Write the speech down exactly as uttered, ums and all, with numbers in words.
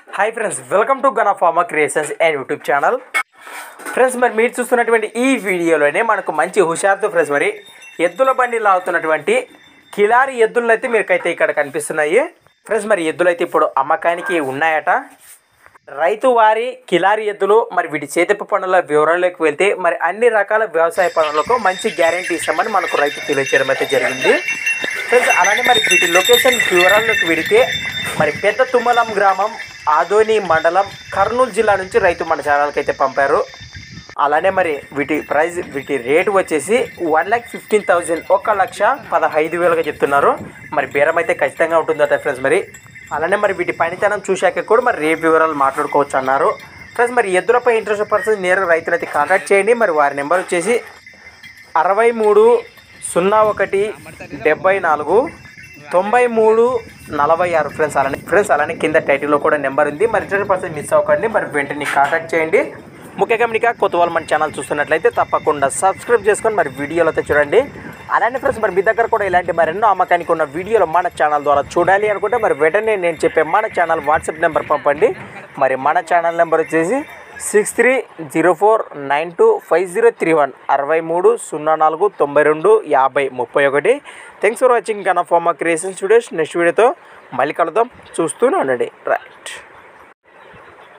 Hi friends, welcome to Gana pharma creations and YouTube channel. Friends, మరి మీరు చూస్తున్నటువంటి ఈ వీడియోలోనే మనకు మంచి హుషారుతో ఫ్రెండ్స్ మరి ఎద్దుల బండి లాగుతున్నటువంటి కిలారి ఎద్దులు అయితే మీకైతే ఇక్కడ కనిపిస్తున్నాయి. ఫ్రెండ్స్, మరి ఎద్దులు అయితే ఇప్పుడు అమ్మకానికి ఉన్నాయట. రైతు వారి కిలారి ఎద్దులు మరి వీటి చేతింపు పనుల వివరాల్లోకి వెళ్తే మరి అన్ని రకాల వ్యవసాయ పనులకు మంచి గ్యారెంటీ ఇస్తామని మనకు రైతు తెలియజేయడం అయితే జరిగింది. ఫ్రెండ్స్, అలానే మరి వీటి లొకేషన్ వివరాల్లోకి వెళితే మరి పెద్ద తుమ్మలం గ్రామం, ఆదోని మండలం, కర్నూలు జిల్లా నుంచి రైతు మన ఛానల్కి అయితే పంపారు. అలానే మరి వీటి ప్రైస్ వీటి రేటు వచ్చేసి వన్ ల్యాక్ ఫిఫ్టీన్ థౌజండ్ ఒక లక్ష పదహైదు వేలుగా చెప్తున్నారు. మరి బేరం అయితే ఖచ్చితంగా ఉంటుందట ఫ్రెండ్స్. మరి అలానే మరి వీటి పనితనం చూశాక కూడా మరి రేపు వివరాలు మాట్లాడుకోవచ్చు అన్నారు. ఫ్రెండ్స్, మరి ఎద్దులపై ఇంట్రెస్ట్ పర్సన్ నేరుగా రైతులు అయితే కాంటాక్ట్ చేయండి. మరి వారి నెంబర్ వచ్చేసి అరవై మూడు సున్నా ఒకటి డెబ్బై నాలుగు తొంభై మూడు నలభై ఆరు. ఫ్రెండ్స్ అలానే ఫ్రెండ్స్ అలానే కింద టైటిల్లో కూడా నెంబర్ ఉంది. మరి ఇంట్రెస్ట్ పర్సన్ మిస్ అవ్వకండి. మరి వెంటనే కాంటాక్ట్ చేయండి. ముఖ్యంగా మీకు కొత్త వాళ్ళు మన ఛానల్ చూస్తున్నట్లయితే తప్పకుండా సబ్స్క్రైబ్ చేసుకొని మరి వీడియోలో అయితే చూడండి. అలానే ఫ్రెండ్స్, మరి మీ దగ్గర కూడా ఇలాంటి మరెన్నో అమ్మకానికి ఉన్న వీడియోలు మన ఛానల్ ద్వారా చూడాలి అనుకుంటే మరి వెంటనే నేను చెప్పే మన ఛానల్ వాట్సాప్ నెంబర్ పంపండి. మరి మన ఛానల్ నెంబర్ వచ్చేసి six three zero four nine two five zero three one అరవై మూడు సున్నా నాలుగు తొంభై రెండు యాభై ముప్పై ఒకటి. Thanks for watching Gana pharma creations videos. Next వీడియోతో మళ్ళీ కలుద్దాం. చూస్తూనే ఉండండి. రైట్.